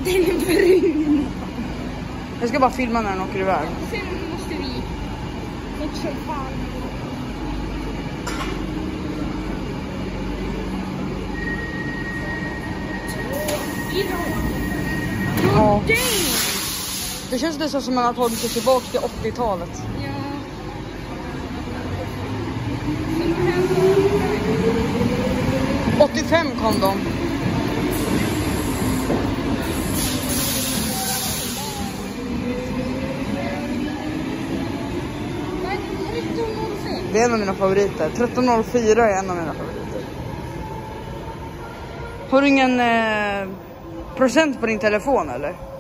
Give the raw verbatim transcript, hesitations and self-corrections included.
Den är brun. Jag ska bara filma när den åker iväg. Sen måste vi fort som fan. Ja. Det känns nästan som att man har tagit sig tillbaka till åttiotalet. Ja. åttiofem kom de. Det är en av mina favoriter. tretton noll fyra är en av mina favoriter. Har du ingen eh, procent på din telefon eller?